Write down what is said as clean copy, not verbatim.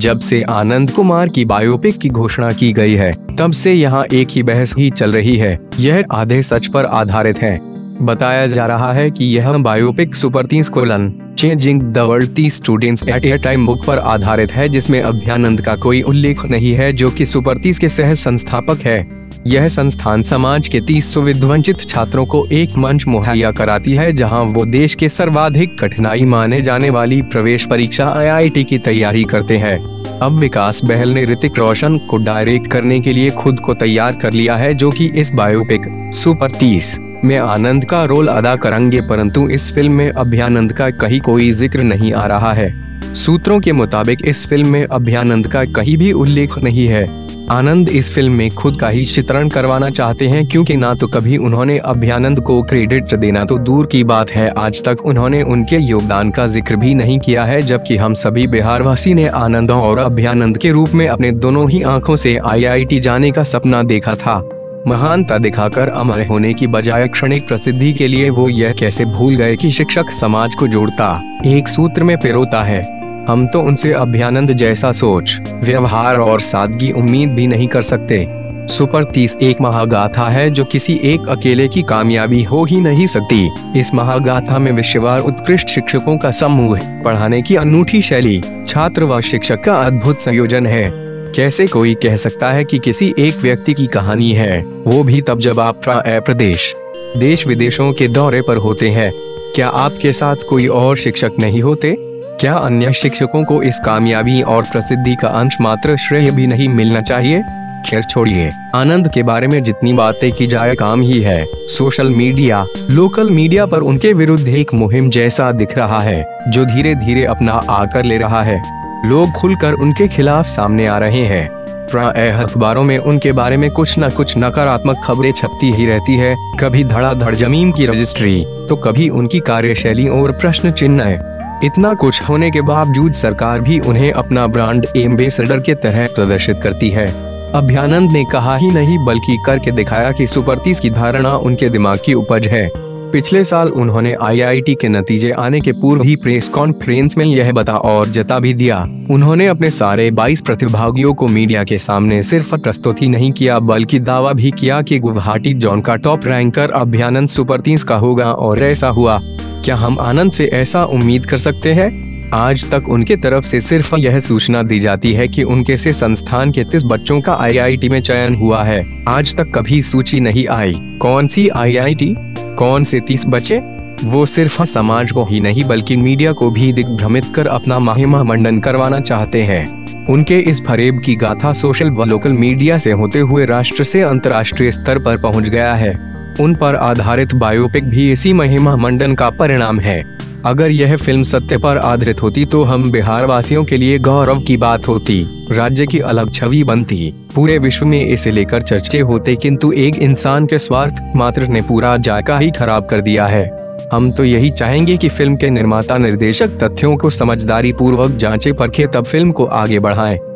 जब से आनंद कुमार की बायोपिक की घोषणा की गई है, तब से यहाँ एक ही बहस ही चल रही है। यह आधे सच पर आधारित है। बताया जा रहा है कि यह biopic super 30 changing the world 30 students at a time book पर आधारित है, जिसमें अभ्यानंद का कोई उल्लेख नहीं है, जो कि सुपर 30 के सह संस्थापक है। यह संस्थान समाज के 30 विध्वंसित छात्रों को एक मंच मुहैया कराती है, जहां वो देश के सर्वाधिक कठिनाई माने जाने वाली प्रवेश परीक्षा IIT की तैयारी करते हैं। अब विकास बहल ने ऋतिक रोशन को डायरेक्ट करने के लिए खुद को तैयार कर लिया है, जो कि इस बायोपिक सुपर 30 में आनंद का रोल अदा करेंगे, परंतु इस फिल्म में अभ्यानंद का कहीं कोई जिक्र नहीं आ रहा है। सूत्रों के मुताबिक इस फिल्म में अभ्यानंद का कहीं भी उल्लेख नहीं है। आनंद इस फिल्म में खुद का ही चित्रण करवाना चाहते हैं, क्योंकि ना तो कभी उन्होंने अभ्यानंद को क्रेडिट देना तो दूर की बात है, आज तक उन्होंने उनके योगदान का जिक्र भी नहीं किया है, जबकि हम सभी बिहारवासी ने आनंद और अभ्यानंद के रूप में अपने दोनों ही आंखों से IIT जाने का सपना देखा था। महानता दिखाकर अमर होने की बजाय क्षणिक प्रसिद्धि के लिए वो यह कैसे भूल गए कि शिक्षक समाज को जोड़ता, एक सूत्र में पिरोता है। हम तो उनसे अभ्यानंद जैसा सोच, व्यवहार और सादगी उम्मीद भी नहीं कर सकते। सुपर 30 एक महागाथा है, जो किसी एक अकेले की कामयाबी हो ही नहीं सकती। इस महागाथा में विश्ववार उत्कृष्ट शिक्षकों का समूह, पढ़ाने की अनूठी शैली, छात्र व शिक्षक का अद्भुत संयोजन है। कैसे कोई कह सकता है कि किसी एक व्यक्ति की कहानी है, वो भी तब जब आप प्रदेश देश विदेशों के दौरे पर होते हैं। क्या आपके साथ कोई और शिक्षक नहीं होते? क्या अन्य शिक्षकों को इस कामयाबी और प्रसिद्धि का अंश मात्र श्रेय भी नहीं मिलना चाहिए? खैर छोड़िए, आनंद के बारे में जितनी बातें की जाए काम ही है। सोशल मीडिया, लोकल मीडिया पर उनके विरुद्ध एक मुहिम जैसा दिख रहा है, जो धीरे धीरे अपना आकर ले रहा है। लोग खुलकर उनके खिलाफ सामने आ रहे हैं। प्रायः अखबारों में उनके बारे में कुछ न कुछ नकारात्मक खबरें छपती ही रहती है, कभी धड़ाधड़ जमीन की रजिस्ट्री, तो कभी उनकी कार्यशैली और प्रश्न चिन्ह है। इतना कुछ होने के बावजूद सरकार भी उन्हें अपना ब्रांड एम्बेसडर के तरह प्रदर्शित करती है। अभ्यानंद ने कहा ही नहीं बल्कि करके दिखाया कि सुपर 30 की धारणा उनके दिमाग की उपज है। पिछले साल उन्होंने IIT के नतीजे आने के पूर्व ही प्रेस कॉन्फ्रेंस में यह बता और जता भी दिया। उन्होंने अपने सारे 22 प्रतिभागियों को मीडिया के सामने सिर्फ प्रस्तुत ही नहीं किया, बल्कि दावा भी किया कि गुवाहाटी जोन का टॉप रैंकर अभ्यानंद सुपर 30 का होगा, और ऐसा हुआ। क्या हम आनंद से ऐसा उम्मीद कर सकते हैं? आज तक उनके तरफ से सिर्फ यह सूचना दी जाती है कि उनके से संस्थान के 30 बच्चों का IIT में चयन हुआ है। आज तक कभी सूची नहीं आई कौन सी IIT, कौन से 30 बच्चे। वो सिर्फ समाज को ही नहीं बल्कि मीडिया को भी दिग्भ्रमित कर अपना महिमा मंडन करवाना चाहते हैं। उनके इस फरेब की गाथा सोशल व लोकल मीडिया से होते हुए राष्ट्र से अंतर्राष्ट्रीय स्तर पर पहुंच गया है। उन पर आधारित बायोपिक भी इसी महिमा मंडन का परिणाम है। अगर यह फिल्म सत्य पर आधारित होती तो हम बिहार वासियों के लिए गौरव की बात होती, राज्य की अलग छवि बनती, पूरे विश्व में इसे लेकर चर्चे होते, किंतु एक इंसान के स्वार्थ मात्र ने पूरा जायका ही खराब कर दिया है। हम तो यही चाहेंगे कि फिल्म के निर्माता निर्देशक तथ्यों को समझदारी पूर्वक जांचे परखे, तब फिल्म को आगे बढ़ाएं।